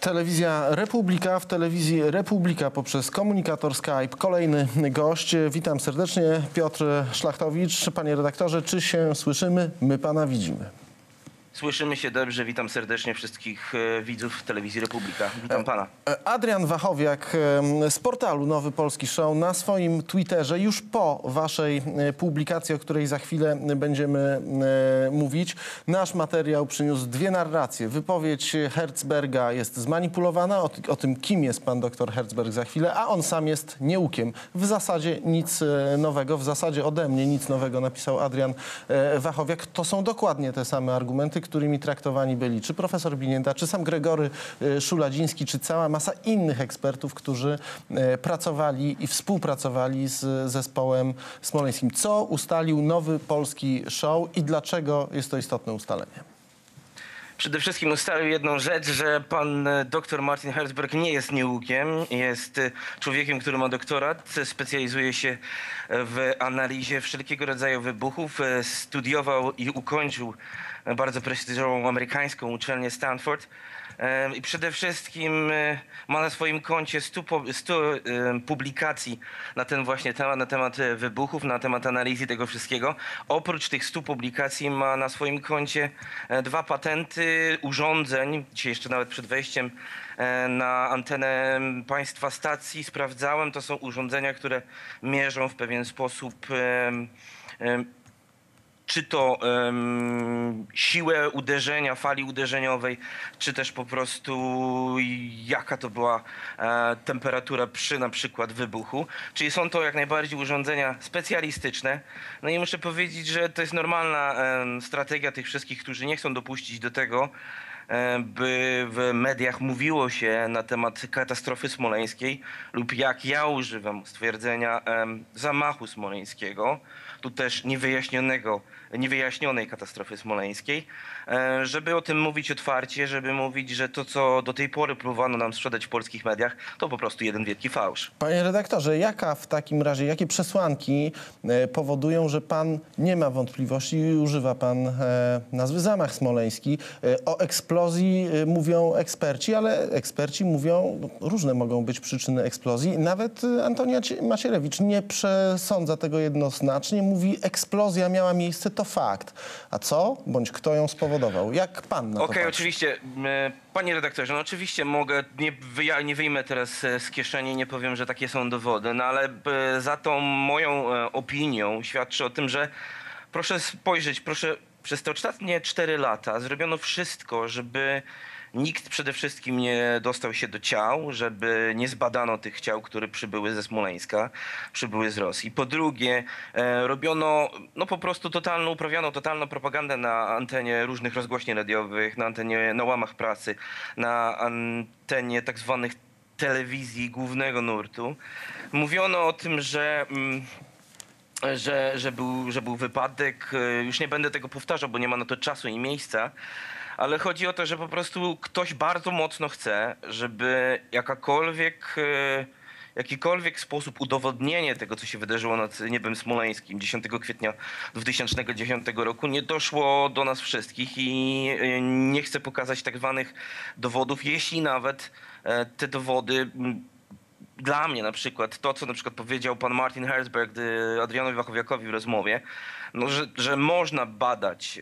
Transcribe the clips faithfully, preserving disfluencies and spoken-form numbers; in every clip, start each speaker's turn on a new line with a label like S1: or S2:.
S1: Telewizja Republika, w telewizji Republika poprzez komunikator Skype. Kolejny gość. Witam serdecznie, Piotr Szlachtowicz. Panie redaktorze, czy się słyszymy? My pana widzimy.
S2: Słyszymy się dobrze. Witam serdecznie wszystkich widzów telewizji Republika. Witam pana.
S1: Adrian Wachowiak z portalu Nowy Polski Show na swoim Twitterze już po waszej publikacji, o której za chwilę będziemy mówić, nasz materiał przyniósł dwie narracje. Wypowiedź Herzberga jest zmanipulowana, o, o tym, kim jest pan doktor Herzberg za chwilę, a on sam jest nieukiem. W zasadzie nic nowego, w zasadzie ode mnie nic nowego, napisał Adrian Wachowiak. To są dokładnie te same argumenty, którymi traktowani byli czy profesor Binienda, czy sam Gregory Szuladziński, czy cała masa innych ekspertów, którzy pracowali i współpracowali z zespołem smoleńskim. Co ustalił Nowy Polski Show i dlaczego jest to istotne ustalenie?
S2: Przede wszystkim ustalił jedną rzecz, że pan dr Martin Herzberg nie jest nieukiem. Jest człowiekiem, który ma doktorat, specjalizuje się w analizie wszelkiego rodzaju wybuchów. Studiował i ukończył bardzo prestiżową amerykańską uczelnię Stanford. I przede wszystkim ma na swoim koncie stu, stu publikacji na ten właśnie temat, na temat wybuchów, na temat analizy tego wszystkiego. Oprócz tych stu publikacji ma na swoim koncie dwa patenty urządzeń. Dzisiaj jeszcze nawet przed wejściem na antenę państwa stacji sprawdzałem. To są urządzenia, które mierzą w pewien sposób czy to um, siłę uderzenia, fali uderzeniowej, czy też po prostu jaka to była e, temperatura przy na przykład wybuchu. Czyli są to jak najbardziej urządzenia specjalistyczne. No i muszę powiedzieć, że to jest normalna e, strategia tych wszystkich, którzy nie chcą dopuścić do tego, e, by w mediach mówiło się na temat katastrofy smoleńskiej lub jak ja używam stwierdzenia e, zamachu smoleńskiego, tu też niewyjaśnionego, niewyjaśnionej katastrofy smoleńskiej, żeby o tym mówić otwarcie, żeby mówić, że to, co do tej pory próbowano nam sprzedać w polskich mediach, to po prostu jeden wielki fałsz. Panie
S1: redaktorze, jaka w takim razie, jakie przesłanki powodują, że pan nie ma wątpliwości i używa pan nazwy zamach smoleński? O eksplozji mówią eksperci, ale eksperci mówią, różne mogą być przyczyny eksplozji. Nawet Antonia Macierewicz nie przesądza tego jednoznacznie, mówi, eksplozja miała miejsce, to fakt. A co? Bądź kto ją spowodował? Jak pan na to
S2: Okej, okay, oczywiście. Panie redaktorze, no oczywiście mogę, nie, ja nie wyjmę teraz z kieszeni, nie powiem, że takie są dowody, no ale za tą moją opinią świadczy o tym, że proszę spojrzeć, proszę, przez te ostatnie cztery lata zrobiono wszystko, żeby nikt przede wszystkim nie dostał się do ciał, żeby nie zbadano tych ciał, które przybyły ze Smoleńska, przybyły z Rosji. Po drugie, e, robiono, no po prostu totalną, uprawiano totalną propagandę na antenie różnych rozgłośni radiowych, na antenie, na łamach prasy, na antenie tak zwanych telewizji głównego nurtu. Mówiono o tym, że... Mm, Że, że, był, że był wypadek. Już nie będę tego powtarzał, bo nie ma na to czasu i miejsca, ale chodzi o to, że po prostu ktoś bardzo mocno chce, żeby jakakolwiek, jakikolwiek sposób udowodnienie tego, co się wydarzyło nad niebem smoleńskim dziesiątego kwietnia dwa tysiące dziesiątego roku, nie doszło do nas wszystkich i nie chce pokazać tak zwanych dowodów, jeśli nawet te dowody... Dla mnie na przykład to, co na przykład powiedział pan Martin Herzberg Adrianowi Wachowiakowi w rozmowie, no, że, że można badać,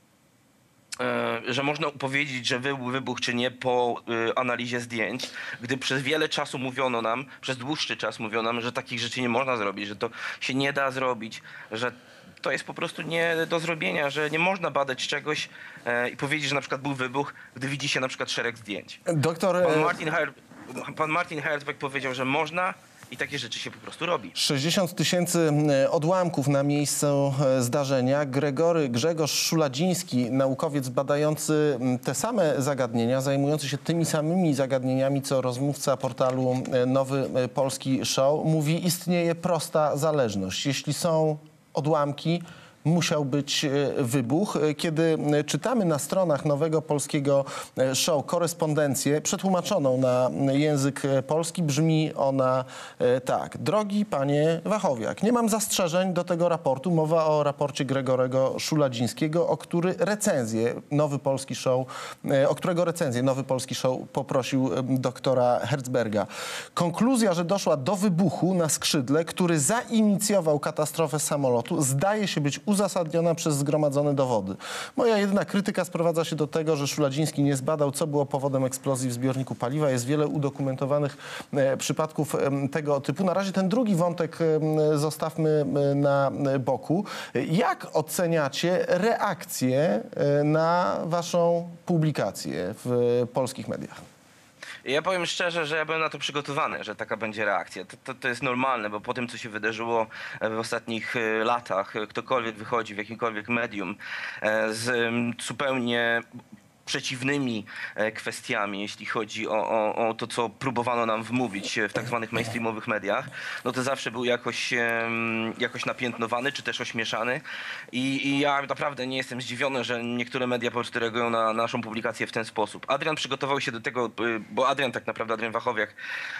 S2: e, e, że można powiedzieć, że był wybuch czy nie po e, analizie zdjęć, gdy przez wiele czasu mówiono nam, przez dłuższy czas mówiono nam, że takich rzeczy nie można zrobić, że to się nie da zrobić, że to jest po prostu nie do zrobienia, że nie można badać czegoś e, i powiedzieć, że na przykład był wybuch, gdy widzi się na przykład szereg zdjęć.
S1: Doktor...
S2: Pan Martin Herzberg Pan Martin Herzberg powiedział, że można i takie rzeczy się po prostu robi.
S1: sześćdziesiąt tysięcy odłamków na miejscu zdarzenia. Gregory, Grzegorz Szuladziński, naukowiec badający te same zagadnienia, zajmujący się tymi samymi zagadnieniami, co rozmówca portalu Nowy Polski Show, mówi, istnieje prosta zależność. Jeśli są odłamki, musiał być wybuch. Kiedy czytamy na stronach Nowego Polskiego Show korespondencję przetłumaczoną na język polski, brzmi ona tak. Drogi panie Wachowiak, nie mam zastrzeżeń do tego raportu. Mowa o raporcie Gregorego Szuladzińskiego, o który recenzję Nowy Polski Show, o którego recenzję Nowy Polski Show poprosił doktora Herzberga. Konkluzja, że doszła do wybuchu na skrzydle, który zainicjował katastrofę samolotu, zdaje się być uzasadniona przez zgromadzone dowody. Moja jedyna krytyka sprowadza się do tego, że Szuladziński nie zbadał, co było powodem eksplozji w zbiorniku paliwa. Jest wiele udokumentowanych e, przypadków e, tego typu. Na razie ten drugi wątek e, zostawmy e, na boku. Jak oceniacie reakcję e, na waszą publikację w polskich mediach?
S2: Ja powiem szczerze, że ja byłem na to przygotowany, że taka będzie reakcja. To, to, to jest normalne, bo po tym, co się wydarzyło w ostatnich latach, ktokolwiek wychodzi w jakimkolwiek medium z zupełnie przeciwnymi kwestiami, jeśli chodzi o, o, o to, co próbowano nam wmówić w tak zwanych mainstreamowych mediach, no to zawsze był jakoś, jakoś napiętnowany, czy też ośmieszany. I, I ja naprawdę nie jestem zdziwiony, że niektóre media po prostu reagują na naszą publikację w ten sposób. Adrian przygotował się do tego, bo Adrian tak naprawdę, Adrian Wachowiak,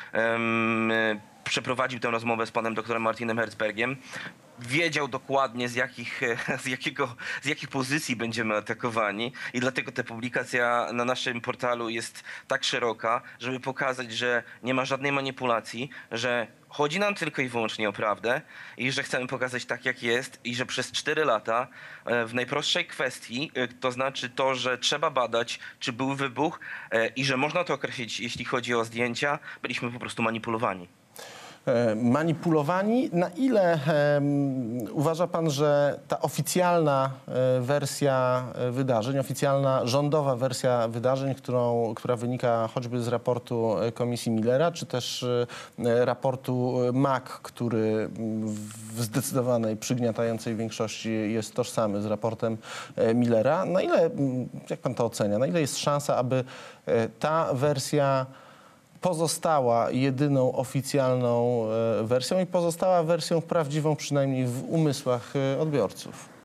S2: um, przeprowadził tę rozmowę z panem doktorem Martinem Herzbergiem. Wiedział dokładnie, z jakich, z, jakiego, z jakich pozycji będziemy atakowani i dlatego ta publikacja na naszym portalu jest tak szeroka, żeby pokazać, że nie ma żadnej manipulacji, że chodzi nam tylko i wyłącznie o prawdę i że chcemy pokazać tak, jak jest i że przez cztery lata w najprostszej kwestii, to znaczy to, że trzeba badać, czy był wybuch i że można to określić, jeśli chodzi o zdjęcia, byliśmy po prostu manipulowani.
S1: Manipulowani. Na ile um, uważa pan, że ta oficjalna e, wersja wydarzeń, oficjalna rządowa wersja wydarzeń, którą, która wynika choćby z raportu Komisji Millera, czy też e, raportu M A C, który w zdecydowanej, przygniatającej większości jest tożsamy z raportem e, Millera, na ile, jak pan to ocenia, na ile jest szansa, aby e, ta wersja pozostała jedyną oficjalną wersją i pozostała wersją prawdziwą, przynajmniej w umysłach odbiorców?